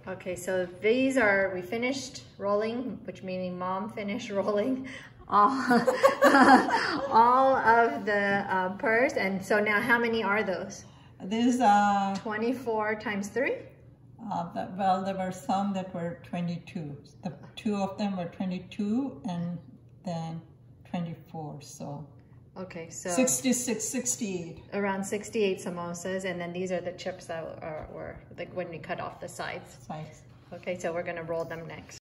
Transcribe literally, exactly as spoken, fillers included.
Okay, so these are, we finished rolling, which meaning mom finished rolling all, all of the uh, purse. And so now how many are those? There's uh, twenty-four times three? Uh, the, well, there were some that were twenty-two. The two of them were twenty-two and then twenty-four, so. Okay, so. sixty-six, sixty-eight. Around sixty-eight samosas, and then these are the chips that are, were, like when we cut off the sides. Sides. Okay, so we're gonna roll them next.